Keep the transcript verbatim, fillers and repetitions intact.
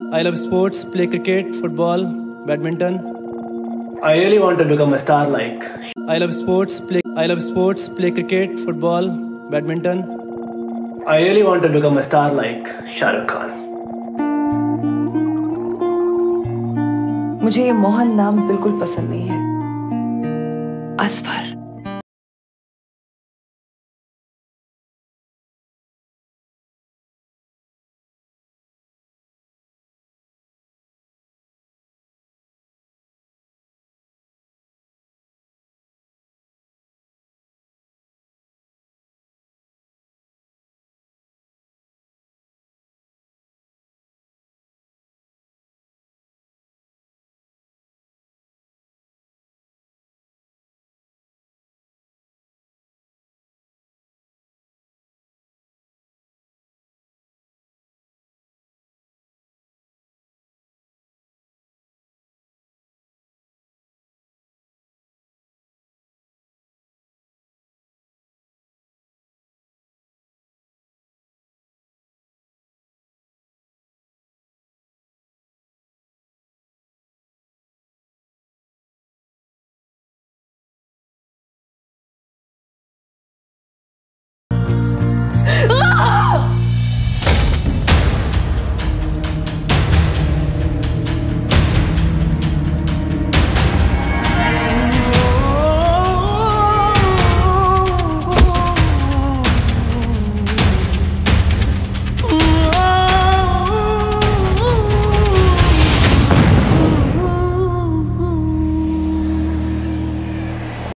I love sports, play cricket, football, badminton. I really want to become a star like. I love sports, play I love sports, play cricket, football, badminton. I really want to become a star like Shah Khan. मुझे ये मोहन नाम बिल्कुल पसंद नहीं है। असफर।